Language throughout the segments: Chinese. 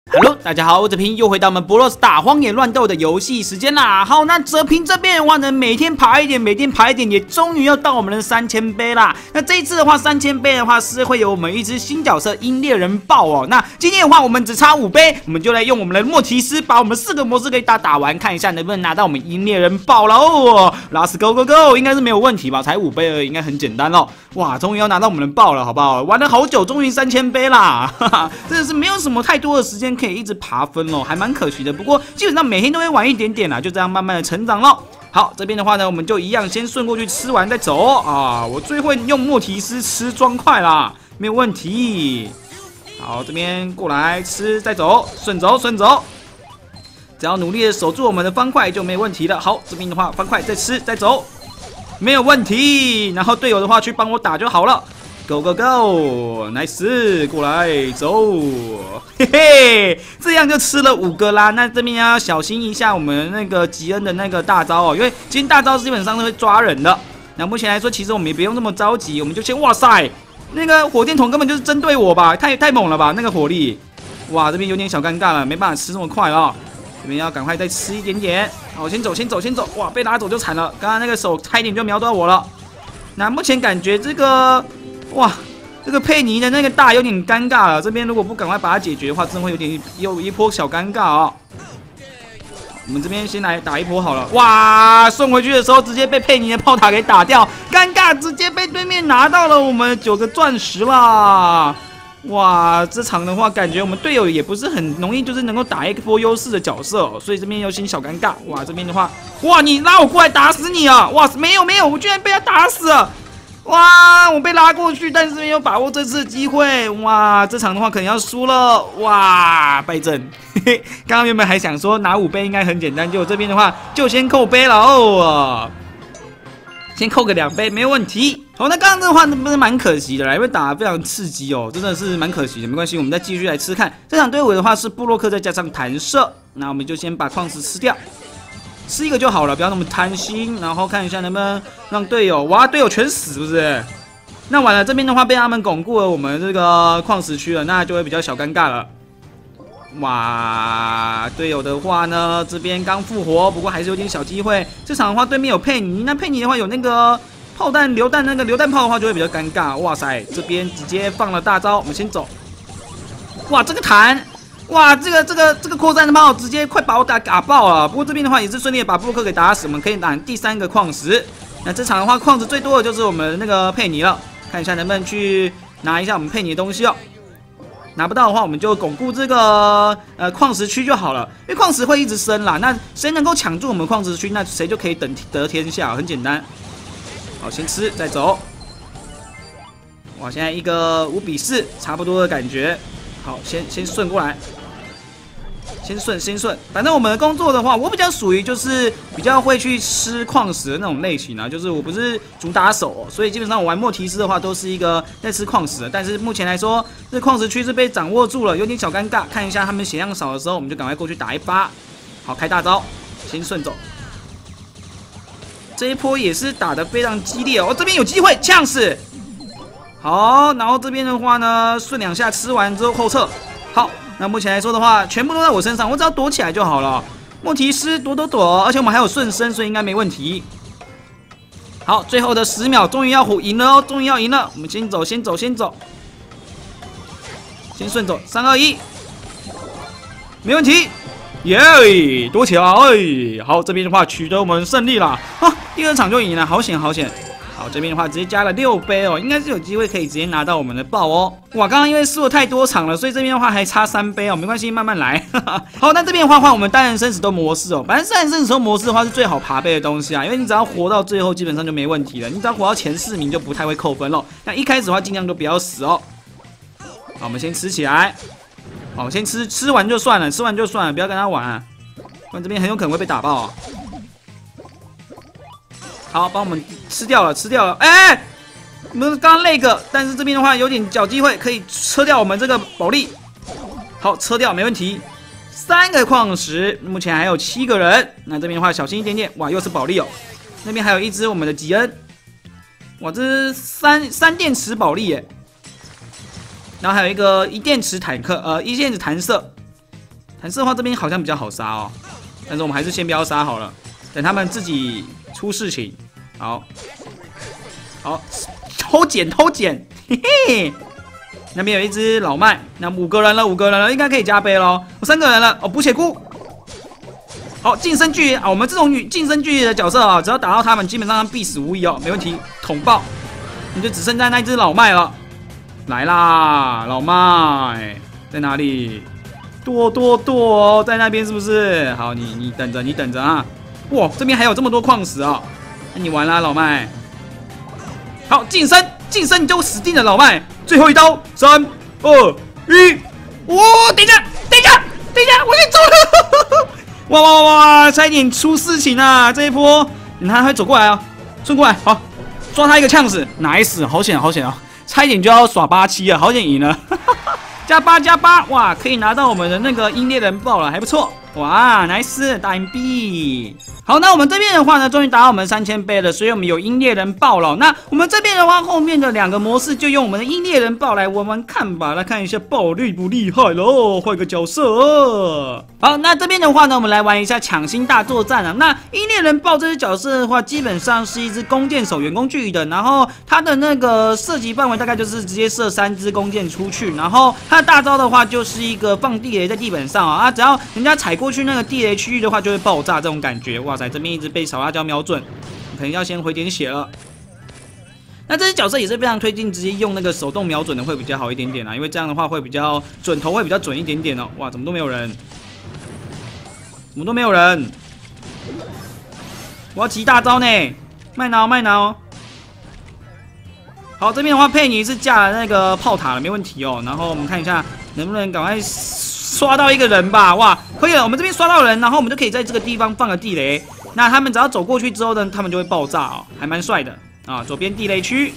Hello， 大家好，我哲平又回到我们博洛斯打荒野乱斗的游戏时间啦。好，那哲平这边的话呢，每天爬一点，每天爬一点，也终于要到我们的3000杯啦。那这一次的话，3000杯的话是会有我们一只新角色鹰猎人豹哦。那今天的话，我们只差5杯，我们就来用我们的莫提斯把我们4个模式给打完，看一下能不能拿到我们鹰猎人豹了哦。Let's go go go， 应该是没有问题吧？才5杯而已，应该很简单哦。哇，终于要拿到我们的豹了，好不好？玩了好久，终于3000杯啦，哈哈，真的是没有什么太多的时间可以一直爬分哦，还蛮可惜的。不过基本上每天都会玩一点点啦，就这样慢慢的成长咯。好，这边的话呢，我们就一样先顺过去吃完再走啊。我最会用莫提斯吃砖块啦，没有问题。好，这边过来吃再走，顺走顺走，只要努力的守住我们的方块就没问题了。好，这边的话方块再吃再走。没有问题，然后队友的话去帮我打就好了。Go go go，nice， 过来走，嘿嘿，这样就吃了5个啦。那这边要小心一下我们那个吉恩的那个大招哦，因为今天大招基本上是会抓人的。那目前来说，其实我们也不用这么着急，我们就先哇塞，那个火箭筒根本就是针对我吧，太猛了吧，那个火力，哇，这边有点小尴尬了，没办法吃这么快哦。这边要赶快再吃一点点。好，先走，先走，先走。哇，被拉走就惨了。刚刚那个手差一点就瞄到我了。那目前感觉这个，哇，这个佩妮的那个大有点尴尬了。这边如果不赶快把它解决的话，真的会有一波小尴尬哦。我们这边先来打一波好了。哇，送回去的时候直接被佩妮的炮塔给打掉，尴尬，直接被对面拿到了我们9个钻石啦。哇，这场的话，感觉我们队友也不是很容易，就是能够打一波优势的角色哦，所以这边有些小尴尬。哇，这边的话，哇，你拉我过来打死你啊！哇，没有，我居然被他打死了！哇，我被拉过去，但是没有把握这次的机会。哇，这场的话可能要输了。哇，败阵。嘿嘿，刚刚原本还想说拿5杯应该很简单，结果这边的话就先扣杯了哦。先扣个2杯没问题。好，那刚刚这个话不是蛮可惜的啦，因为打得非常刺激哦，真的是蛮可惜的。没关系，我们再继续来吃看。这场队伍的话是布洛克再加上弹射，那我们就先把矿石吃掉，吃一个就好了，不要那么贪心。然后看一下能不能让队友，哇，队友全死是不是？那完了，这边的话被他们巩固了我们这个矿石区了，那就会比较小尴尬了。哇，队友的话呢，这边刚复活，不过还是有点小机会。这场的话，对面有佩妮，那佩妮的话有那个炮弹、榴弹，那个榴弹炮的话就会比较尴尬。哇塞，这边直接放了大招，我们先走。哇，这个弹，哇，这个扩散的炮直接快把我打爆了。不过这边的话也是顺利的把布洛克给打死，我们可以拿第3个矿石。那这场的话，矿石最多的就是我们那个佩妮了，看一下能不能去拿一下我们佩妮的东西哦。拿不到的话，我们就巩固这个矿石区就好了，因为矿石会一直升啦。那谁能够抢住我们矿石区，那谁就可以得天下，很简单。好，先吃再走。哇，现在一个5比4，差不多的感觉。好，先顺过来，先顺。反正我们的工作的话，我比较属于就是比较会去吃矿石的那种类型啊，就是我不是主打手哦，所以基本上我玩莫提斯的话都是一个在吃矿石的。但是目前来说，这矿石区是被掌握住了，有点小尴尬。看一下他们血量少的时候，我们就赶快过去打一发。好，开大招，先顺走。这一波也是打得非常激烈哦，这边有机会呛死。好，然后这边的话呢，顺2下吃完之后后撤。好。那目前来说的话，全部都在我身上，我只要躲起来就好了。莫提斯躲，而且我们还有顺身，所以应该没问题。好，最后的10秒，终于要赢了哦，终于要赢了。我们先走，先顺走，3、2、1，没问题，耶，躲起来。好，这边的话取得我们胜利啦，啊，第2场就赢了，好险。好，这边的话直接加了6杯哦，应该是有机会可以直接拿到我们的豹哦。哇，刚刚因为输了太多场了，所以这边的话还差3杯哦，没关系，慢慢来。好，那这边的话换我们单人生死斗模式哦，反正单人生死斗模式的话是最好爬杯的东西啊，因为你只要活到最后，基本上就没问题了。你只要活到前4名就不太会扣分了。那一开始的话尽量就不要死哦。好，我们先吃起来。好，先吃完就算了，不要跟他玩啊，不然这边很有可能会被打爆哦。好，帮我们吃掉了。哎，我们刚刚那个，但是这边的话有点小机会可以吃掉我们这个保利。好，吃掉没问题。3个矿石，目前还有7个人。那这边的话小心一点点。哇，又是保利哦。那边还有一只我们的吉恩。哇，这是三电池保利耶。然后还有一个1电池坦克，1电池弹射。 弹射的话这边好像比较好杀哦，但是我们还是先不要杀好了，等他们自己出事情。好，偷捡，嘿嘿。那边有一只老麦，那5个人了，应该可以加杯咯。我3个人了，补血菇。好，近身距离啊，我们这种近身距离的角色啊，只要打到他们，基本上必死无疑哦，没问题，捅爆。你就只剩下那只老麦了，来啦，老麦在哪里？剁，在那边是不是？好，你等着啊！哇，这边还有这么多矿石啊！那你完啦，老麦。好，近身你就死定了，老麦。最后一刀，3、2、1，哇！等一下，我先走了。哇！差一点出事情啊！这一波，你看他会走过来啊，顺过来，好，抓他一个呛死 ，nice， 好险啊！差一点就要耍87啊，好险赢了，加8，哇，可以拿到我们的那个鹰猎人豹了，还不错，哇 ，nice， 大银币。好，那我们这边的话呢，终于达到我们3000杯了，所以我们有鹰猎人豹了。那我们这边的话，后面的2个模式就用我们的鹰猎人豹来玩玩看吧，来看一下豹厉不厉害喽。换个角色。好，那这边的话呢，我们来玩一下抢星大作战啊。那鹰猎人豹这只角色的话，基本上是一只弓箭手远攻距离的，然后它的那个射击范围大概就是直接射3支弓箭出去，然后它的大招的话就是一个放地雷在地板上啊，只要人家踩过去那个地雷区域的话，就会爆炸这种感觉。哇塞，这边一直被小辣椒瞄准，可能要先回点血了。那这些角色也是非常推荐直接用那个手动瞄准的会比较好一点点啊，因为这样的话会比较准头会比较准一点点哦。哇，怎么都没有人？我要急大招呢，麦挠。好，这边的话佩妮是架了那个炮塔了，没问题哦。然后我们看一下能不能赶快刷到一个人吧。哇，可以了，我们这边刷到人，然后我们就可以在这个地方放个地雷。那他们只要走过去之后呢，他们就会爆炸哦，还蛮帅的啊。左边地雷区。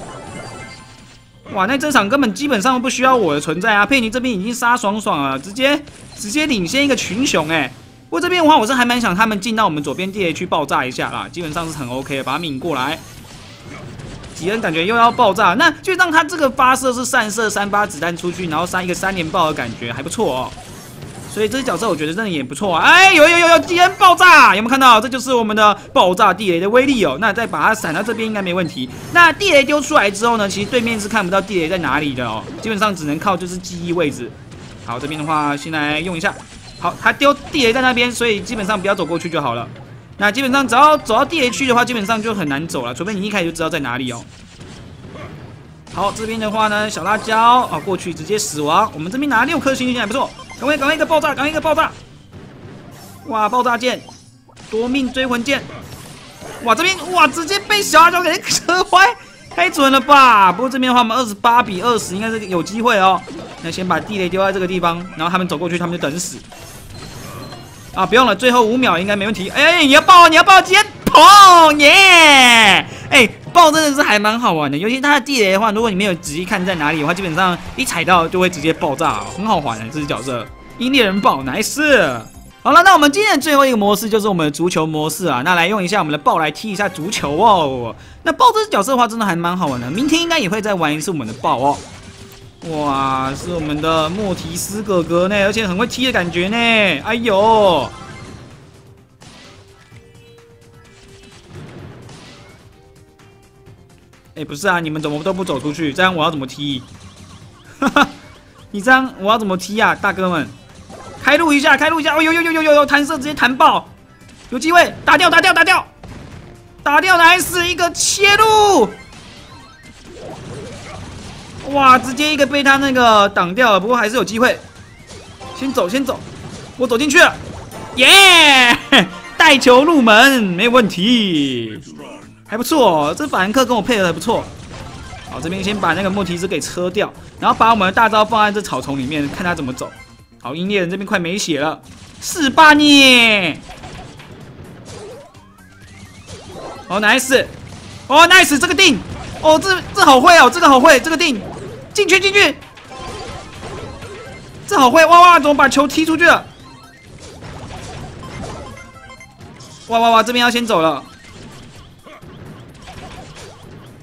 哇，那这场根本基本上不需要我的存在啊！佩妮这边已经杀爽了，直接领先一个群雄哎。不过这边的话，我是还蛮想他们进到我们左边地雷区爆炸一下啦，基本上是很 OK 的，把他抿过来。吉恩感觉又要爆炸，那就让他这个发射是散射3发子弹出去，然后杀一个3连爆的感觉还不错哦。所以这些角色我觉得真的也不错啊！哎，有吉恩爆炸，有没有看到？这就是我们的爆炸地雷的威力哦。那再把它闪到这边应该没问题。那地雷丢出来之后呢，其实对面是看不到地雷在哪里的哦，基本上只能靠就是记忆位置。好，这边的话先来用一下。好，他丢地雷在那边，所以基本上不要走过去就好了。那基本上只要走到地雷区的话，基本上就很难走了，除非你一开始就知道在哪里哦。好，这边的话呢，小辣椒啊过去直接死亡。我们这边拿6颗星星还不错，赶快一个爆炸！哇，爆炸剑，夺命追魂剑！哇，这边哇直接被小辣椒给扯坏，太准了吧！不过这边的话，我们28比20应该是有机会哦。那先把地雷丢在这个地方，然后他们走过去，他们就等死。啊，不用了，最后5秒应该没问题。哎，你要爆，直接砰耶！哎，爆真的是还蛮好玩的，尤其它的地雷的话，如果你没有仔细看在哪里的话，基本上一踩到就会直接爆炸，很好玩的这只角色。鹰猎人豹，nice。好了，那我们今天的最后一个模式就是我们的足球模式啊，那来用一下我们的豹来踢一下足球哦。那豹这只角色的话，真的还蛮好玩的，明天应该也会再玩一次我们的豹哦。哇，是我们的莫提斯哥哥呢，而且很会踢的感觉呢。哎呦，哎，不是啊，你们怎么都不走出去？这样我要怎么踢？哈哈，你这样我要怎么踢啊，大哥们？开路一下！哦，有弹射直接弹爆，有机会打掉，nice一个切入。哇，直接一个被他那个挡掉了，不过还是有机会。先走，我走进去了，耶！带球入门，没有问题，还不错。这法兰克跟我配合还不错。好，这边先把那个莫提斯给车掉，然后把我们的大招放在这草丛里面，看他怎么走。好，鹰猎人这边快没血了，是吧你？哦 ，nice， 哦 ，nice， 这个定，哦，这好会哦，这个好会，这个定。进去！这好会！哇，怎么把球踢出去了？哇，这边要先走了。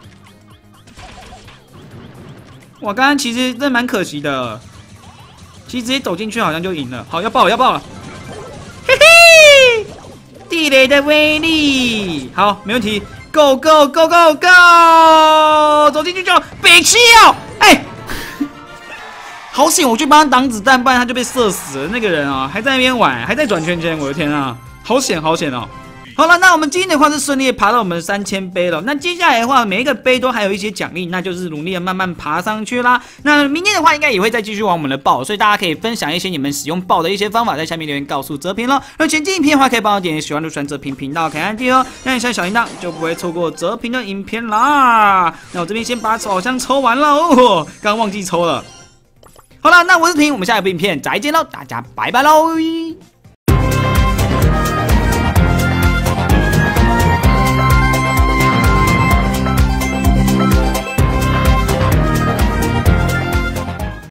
哇，刚刚其实真蛮可惜的。其其实直接走进去好像就赢了。好，要爆了，要爆了！嘿嘿，地雷的威力，好，没问题。Go go go go go！ 走进去就北七哦，哎，好险！我去帮他挡子弹，不然他就被射死了。那个人啊，还在那边玩，还在转圈圈，我的天啊，好险好险哦！好了，那我们今天的话是顺利的爬到我们3000杯了。那接下来的话，每一个杯都还有一些奖励，那就是努力的慢慢爬上去啦。那明天的话，应该也会再继续玩我们的爆，所以大家可以分享一些你们使用爆的一些方法，在下面留言告诉哲平咯。那前进影片的话，可以帮我点喜欢的传哲平频道，可以按订哦，按一下小铃铛，就不会错过哲平的影片啦。那我这边先把宝箱抽完了哦，刚忘记抽了。好了，那我是平，我们下一部影片再见喽，大家拜拜喽。